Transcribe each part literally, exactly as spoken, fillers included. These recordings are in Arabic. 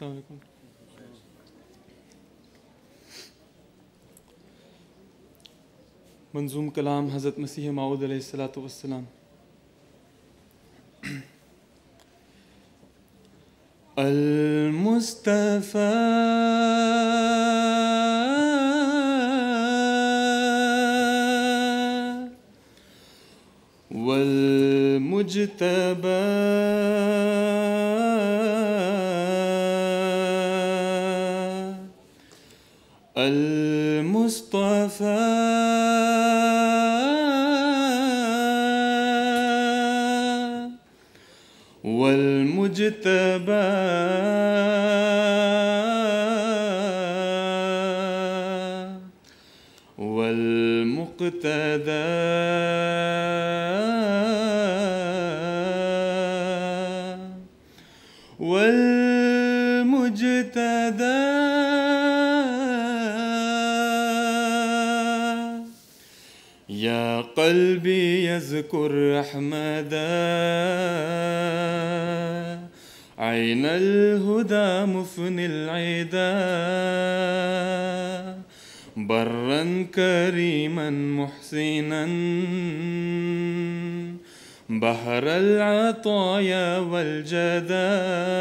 السلام عليكم. منظوم كلام حضرت مسیح موعود علیہ الصلوۃ والسلام. المصطفى والمجتبى المصطفى والمجتبى والمقتدى والمجتدى يا قلبي يذكر أحمدا عين الهدى مفني العدا برا كريما محسنا بحر العطايا والجدا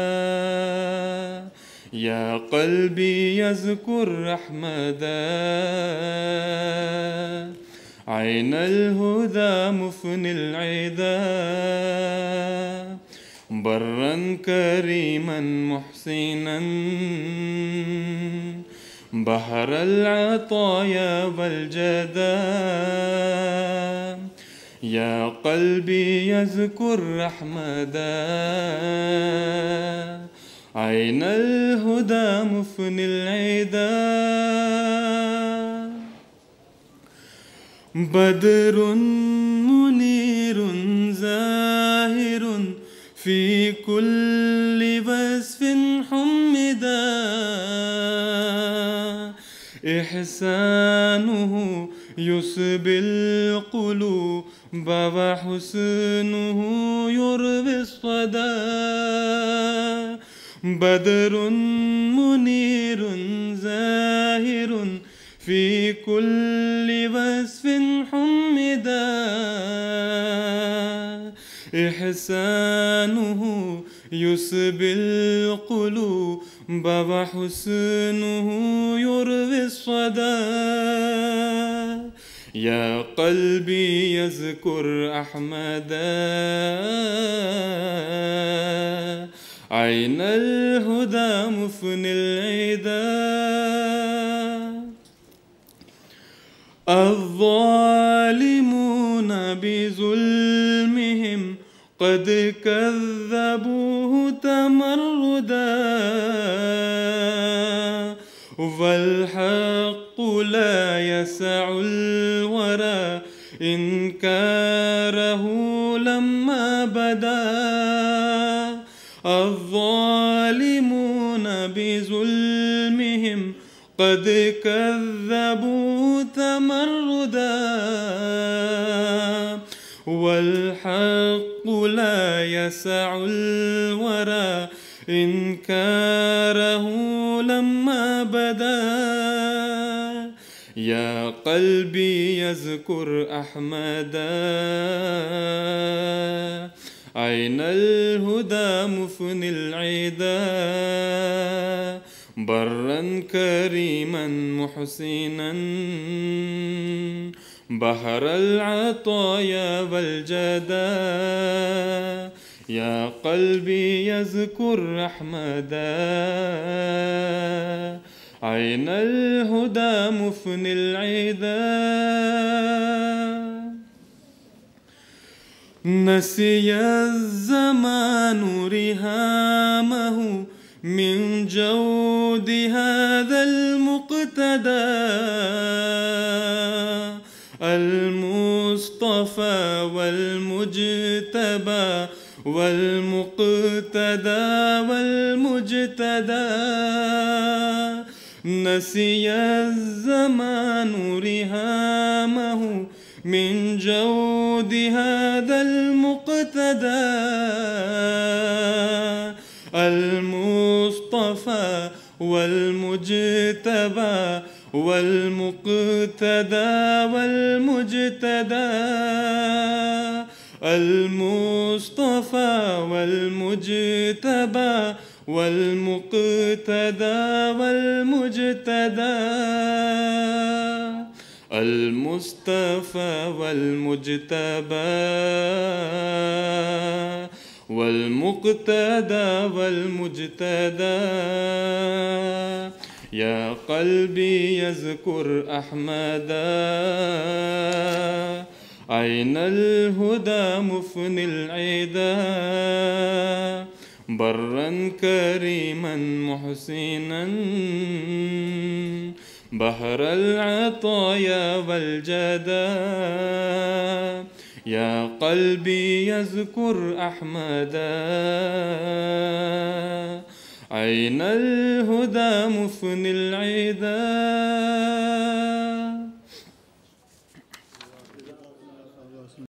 يا قلبي يذكر أحمدا عين الهدى مفني العدا برا كريما محسنا بحر العطايا والجدا يا قلبي يذكر أحمدا عين الهدى مفني العدا بدر منير زاهر في كل وصف حمدا إحسانه يصبي القلوب وحسنه يروي الصدى بدر منير زاهر في كل وصف حمدا إحسانه يصبي القلوب وحسنه يروي الصدى يا قلبي يذكر أحمدا عين الهدى مفني العدا الظالمون بظلمهم قد كذبوه تمردا والحق لا يسع الورى إنكاره لما بدا الظالمون بظلمهم قد كذبوا تمردا والحق لا يسع الورى إنكاره لما بدا يا قلبي يذكر أحمدا عين الهدى مفني العدا برا كريما محسنا بحر العطايا والجدا يا قلبي يذكر أحمدا عين الهدى مفني العدا نسي الزمان رهامه من جود هذا المقتدى المصطفى والمجتبى والمقتدى والمجتدى نسي الزمان رهامه من جود هذا المقتدى المصطفى والمجتبى والمقتدى والمجتدى المصطفى والمجتبى والمقتدى والمجتدى المصطفى والمجتبى والمقتدى والمجتدى يا قلبي يذكر أحمدا أين الهدى مفني العدا برا كريما محسنا بحر العطايا والجدا يا قلبي يذكر أحمدا أين الهدى مفني العدا.